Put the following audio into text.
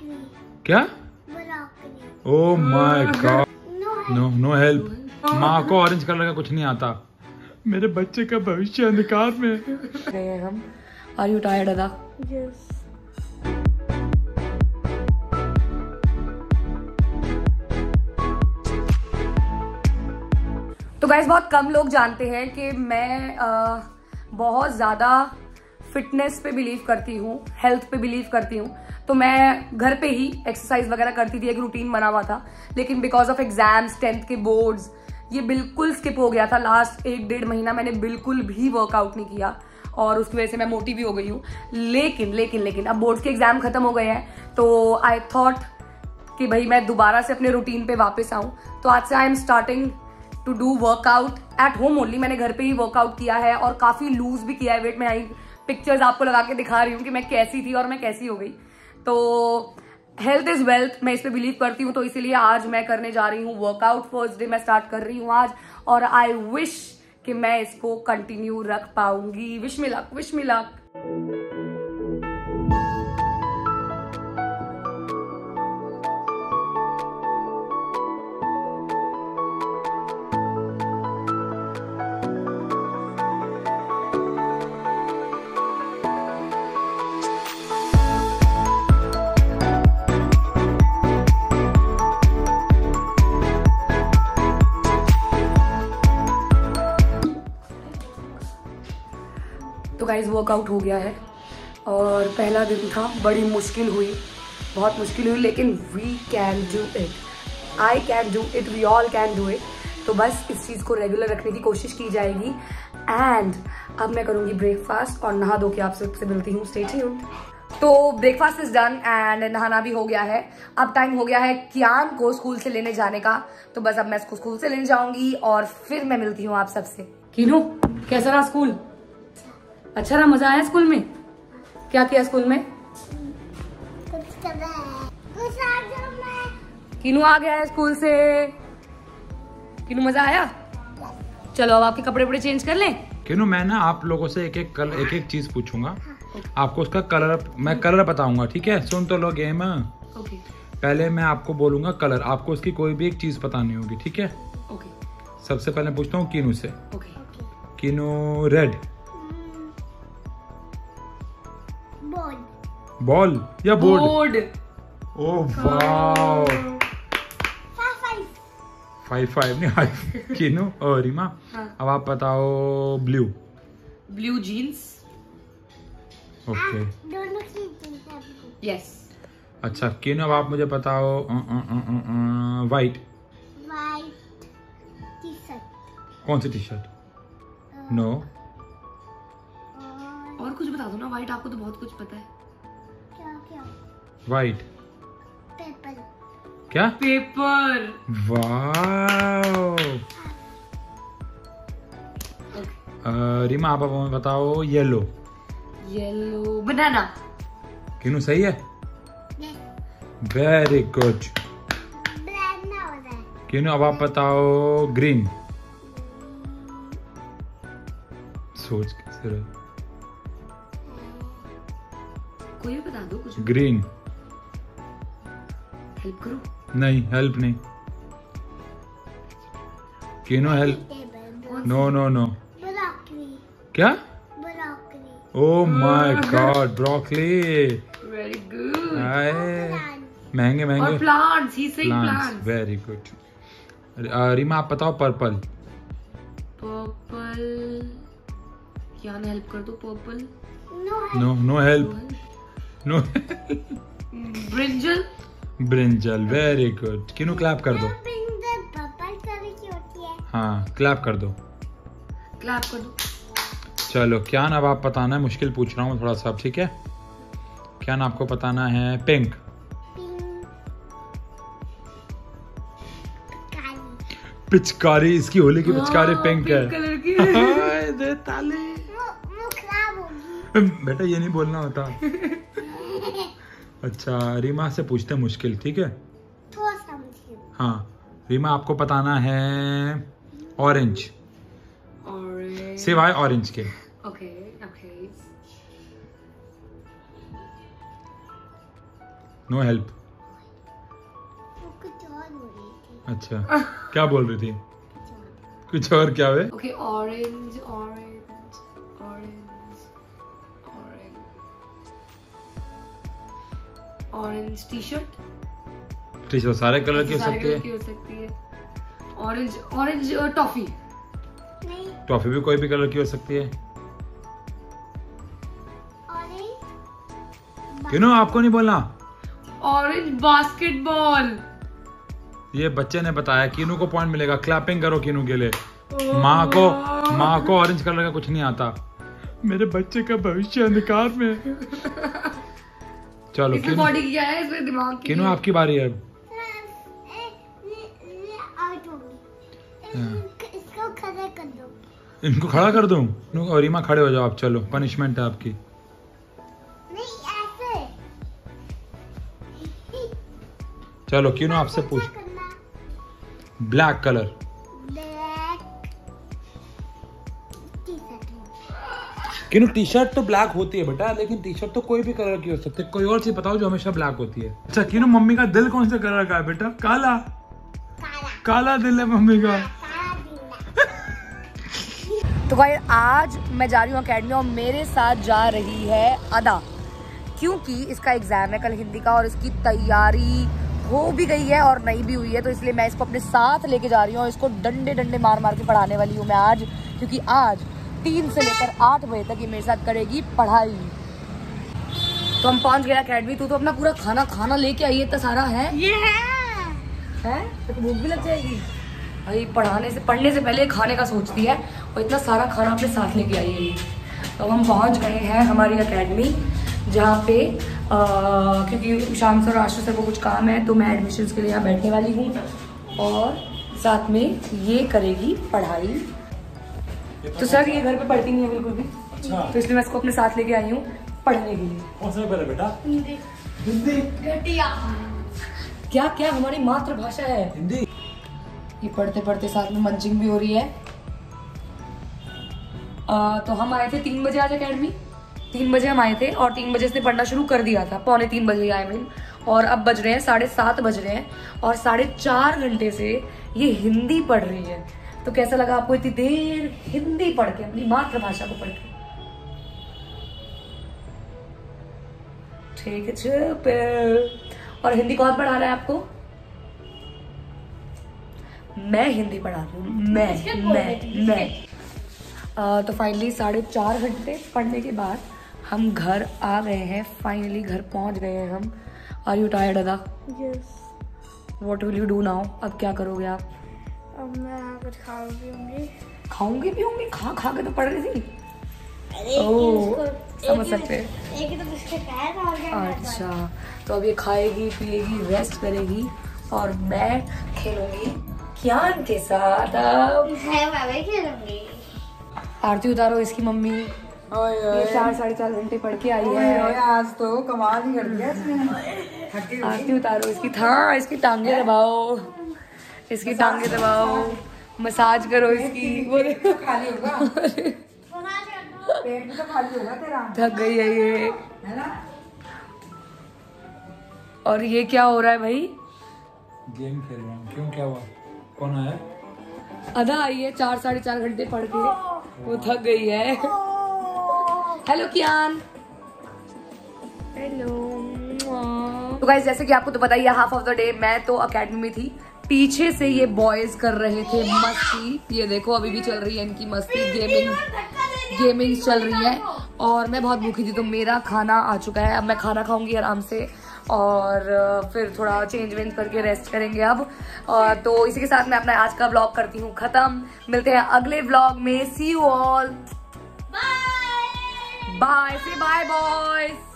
क्या? Oh my god, no help. माँ को ऑरेंज कलर का कुछ नहीं आता। मेरे बच्चे का भविष्य अंधकार में गए हम। Are you tired Ada? Yes. तो गाइस बहुत कम लोग जानते हैं कि मैं बहुत ज़्यादा फिटनेस पे बिलीव करती हूँ, हेल्थ पे बिलीव करती हूँ। तो मैं घर पे ही एक्सरसाइज वगैरह करती थी, एक रूटीन बना हुआ था। लेकिन बिकॉज ऑफ एग्जाम्स, 10th के बोर्ड्स, ये बिल्कुल स्किप हो गया था। लास्ट 1-1.5 महीना मैंने बिल्कुल भी वर्कआउट नहीं किया और उसकी वजह से मैं मोटी भी हो गई हूँ। लेकिन अब बोर्ड्स के एग्जाम खत्म हो गए हैं तो आई थॉट कि भाई मैं दोबारा से अपने रूटीन पे वापस आऊँ। तो आज से I am starting to do workout at home only. मैंने घर पे ही वर्कआउट किया है और काफी लूज भी किया है वेट। मैं आई पिक्चर्स आपको लगा के दिखा रही हूँ कि मैं कैसी थी और मैं कैसी हो गई। तो हेल्थ इज वेल्थ, मैं इस पे बिलीव करती हूँ। तो इसीलिए आज मैं करने जा रही हूँ वर्कआउट। फर्स्ट डे मैं स्टार्ट कर रही हूँ आज और आई विश कि मैं इसको कंटिन्यू रख पाऊंगी। Wish me luck, wish me luck. तो गाइज वर्कआउट हो गया है और पहला दिन था, बड़ी मुश्किल हुई, बहुत मुश्किल हुई, लेकिन we can do it, I can do it, we all can do it. तो बस इस चीज़ को रेगुलर रखने की कोशिश की जाएगी। एंड अब मैं करूँगी ब्रेकफास्ट और नहा धो के आप सबसे मिलती हूँ। Stay tuned. तो ब्रेकफास्ट इज डन एंड नहाना भी हो गया है। अब टाइम हो गया है कियान को स्कूल से लेने जाने का। तो बस अब मैं इसको स्कूल से लेने जाऊंगी और फिर मैं मिलती हूँ आप सबसे। कीनू, कैसा रहा स्कूल? अच्छा रहा? मजा आया स्कूल में? क्या किया स्कूल में? कीनू आ गया है स्कूल से। कीनू मजा आया? चलो अब आपके कपड़े वपड़े चेंज कर लें। कीनू, मैं ना आप लोगों से एक एक चीज पूछूंगा। आपको उसका कलर, मैं कलर बताऊंगा, ठीक है? सुन तो लो गेम। ओके। पहले मैं आपको बोलूंगा कलर, आपको उसकी कोई भी एक चीज बतानी होगी, ठीक है? ओके। सबसे पहले पूछता हूँ कीनू से। ओके। कीनू, रेड बॉल या बोर्ड? ओह वाओ, 5 नहीं। कीनू और रीमा, अब आप बताओ blue. Blue jeans. Okay, yes. अच्छा कीनू, अब आप मुझे बताओ वाइट। कौन सी टी शर्ट? नो। और कुछ बता दो ना, वाइट आपको तो बहुत कुछ पता है। White paper. क्या? पेपर। वाओ। रीमा, आप हमें बताओ येलो। येलो बनाना। कीनू सही है? Very good. कीनू, अब आप बताओ ग्रीन। सोच कैसे रहे? कोई भी बता दो कुछ। ग्रीन। हेल्प करो। नहीं, हेल्प नहीं। Keenu help. No no no. क्या? Oh my god, broccoli. Very good. महंगे महंगे। और plants, he said plants. Very good. Reema, आप बताओ पर्पल। पर्पल। क्या ना हेल्प कर दो। Purple. No no help. No. Brinjal. Brinjal, very good. Keenu clap कर दो। हाँ, क्लैप कर दो। क्लैप कर दो। चलो क्या ना, अब आप बताना है, मुश्किल पूछ रहा हूँ थोड़ा सा, ठीक है? क्या ना आपको बताना है पिंक। पिचकारी, इसकी होली की पिचकारी पिंक है। कलर की। दे ताले। बेटा ये नहीं बोलना होता। अच्छा, रीमा से पूछते मुश्किल, ठीक है? थोड़ा सा मुश्किल। हाँ, रीमा आपको बताना है ऑरेंज, सिवाय ऑरेंज के। Okay okay. No help. वो कुछ और बोल रही थी। अच्छा, क्या बोल रही थी? कुछ और क्या है? Okay, orange orange orange orange orange T shirt सारे कलर की हो सकती है। Orange orange toffee. नहीं, टॉफी भी कोई भी कलर की हो सकती है। ऑरेंज किनू आपको नहीं बोलना। Orange basketball. ये बच्चे ने बताया, किनू को पॉइंट मिलेगा। क्लैपिंग करो किनू के लिए। माँ को ऑरेंज कलर का कुछ नहीं आता। मेरे बच्चे का भविष्य अंधकार में। चलो इसमें बॉडी क्या है, इसमें दिमाग की। किनू आपकी बारी है। आउट होगी। इसको खड़ा कर दो। इनको खड़ा कर दूं? और रीमा खड़े हो जाओ आप। चलो, पनिशमेंट है आपकी। नहीं, ऐसे। चलो किनू आपसे पूछ। Black colour. Black T shirt. Keenu T shirt तो ब्लैक होती है बेटा, लेकिन टी शर्ट तो कोई भी कलर की हो सकती है। कोई और चीज बताओ जो हमेशा ब्लैक होती है। अच्छा किनू, मम्मी का दिल कौन से कलर का है बेटा? काला। काला। काला दिल है मम्मी का। काला दिल। तो भाई आज मैं जा रही हूँ अकेडमी और मेरे साथ जा रही है अदा, क्योंकि इसका एग्जाम है कल हिंदी का और इसकी तैयारी हो भी गई है और नहीं भी हुई है। तो इसलिए मैं इसको अपने साथ लेके जा रही हूँ और इसको डंडे डंडे मार मार के पढ़ाने वाली हूँ मैं आज, क्योंकि आज 3 से लेकर 8 बजे तक ये मेरे साथ करेगी पढ़ाई। तो हम पहुंच गए अकेडमी। तू तो अपना पूरा खाना लेके आई है, इतना सारा है। ये है तो भूख भी लग जाएगी भाई। पढ़ने से पहले खाने का सोचती है और इतना सारा खाना अपने साथ लेके आई है ये। तो हम पहुंच गए हैं हमारी एकेडमी, जहाँ पे क्योंकि शाम से और आशु सर को कुछ काम है, तो मैं एडमिशन्स के लिए यहाँ बैठने वाली हूँ और साथ में ये करेगी पढ़ाई। तो सर ये घर पे पढ़ती नहीं है बिल्कुल भी। अच्छा। तो इसलिए मैं इसको अपने साथ लेके आई हूँ पढ़ने के लिए। कौन सा पेपर है बेटा? हिंदी। क्या क्या हमारी मातृभाषा है हिंदी। ये पढ़ते पढ़ते साथ में मंचिंग भी हो रही है। तो हम आए थे 3 बजे आज अकेडमी। 3 बजे हम आए थे और 3 बजे इसने पढ़ना शुरू कर दिया था। 2:45 बजे आए मैं, और अब बज रहे हैं 7:30 बज रहे हैं और 4.5 घंटे से ये हिंदी पढ़ रही है। तो कैसा लगा आपको इतनी देर हिंदी पढ़ के, अपनी मातृभाषा को पढ़ के? ठीक है चुप। और हिंदी कौन पढ़ा रहा है आपको? मैं हिंदी पढ़ा रही हूँ। मैं तो फाइनली 4.5 घंटे पढ़ने के बाद हम घर आ गए हैं। फाइनली घर पहुंच गए हैं हम। Are you tired Ada? Yes. What will you do now? अब क्या करोगे आप? अब मैं कुछ खाऊंगी। खाऊंगी पीऊंगी? खा के तो पढ़ रही थी। अरे ओह, समझ सकते हैं। एक ही तो बिस्किट खाया था और क्या? अच्छा, तो अब ये खाएगी पिएगी रेस्ट करेगी और मैं खेलूंगी ज्ञान के साथ। अब मैं भी खेलूंगी। आरती उतारो इसकी मम्मी। ये 4-4.5 घंटे पढ़ के आई है। आज तो कमाल ही कर दिया इसने। आरती उतारो इसकी। इसकी टांगे दबाओ, इसकी टांगे दबाओ, मसाज करो इसकी। वो देखो खाली होगा, पेट भी तो खाली होगा तेरा। थक गई है ये, है ना? और ये क्या हो रहा है भाई? गेम खेल रहा हूँ। क्यों, क्या हुआ? कौन आया? अदा आई है 4-4.5 घंटे पढ़ के, वो थक गई है। हेलो कियान। हेलो। तो गाइस जैसे कि आपको तो पता ही है, हाफ ऑफ द डे मैं तो अकेडमी में थी। पीछे से ये बॉयज कर रहे थे मस्ती। ये देखो अभी भी चल रही है इनकी मस्ती। गेमिंग चल रही है और मैं बहुत भूखी थी, तो मेरा खाना आ चुका है। अब मैं खाना खाऊंगी आराम से और फिर थोड़ा चेंज वेंज करके रेस्ट करेंगे अब। तो इसी के साथ मैं अपना आज का व्लॉग करती हूँ खत्म। मिलते हैं अगले व्लॉग में। See you all. बाय। से बाय बॉयज।